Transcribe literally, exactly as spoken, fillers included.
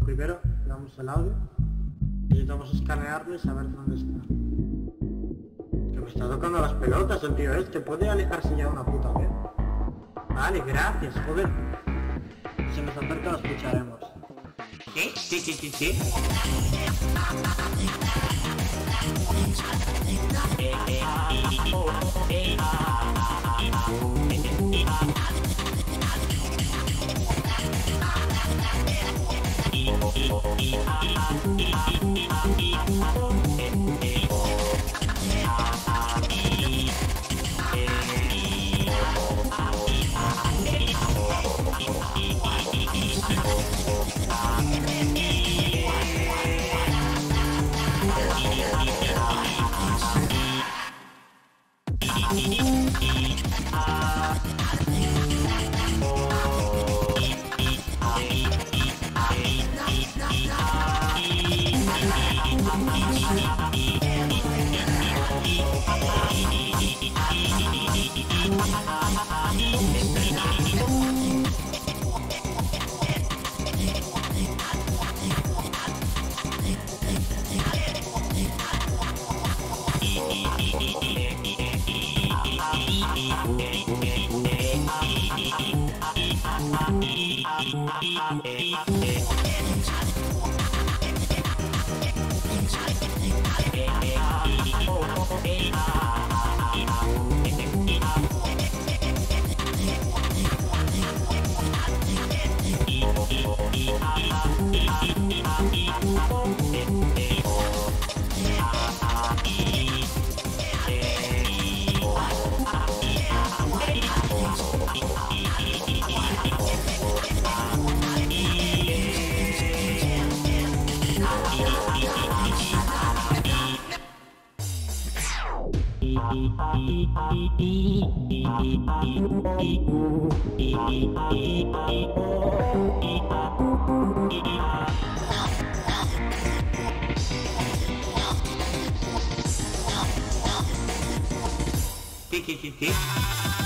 Primero le damos el audio. Necesitamos escanearlo y saber dónde está. Que me está tocando las pelotas el tío este. ¿Puede alejarse ya una puta vez? Vale, gracias, joder. Si nos acerca lo escucharemos. ¿Qué? ¿Qué? ¿Qué? ¿Qué? ¿Qué? ¿Qué? ¿Qué? ¿Qué? ¿Qué?